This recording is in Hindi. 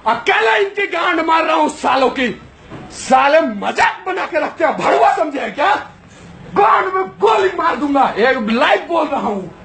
अकेला इनकी गांड मार रहा हूं सालों की। साले मजाक बना के रखते हैं, भड़वा समझे क्या? गांड में गोली मार दूंगा, एक लाइव बोल रहा हूं।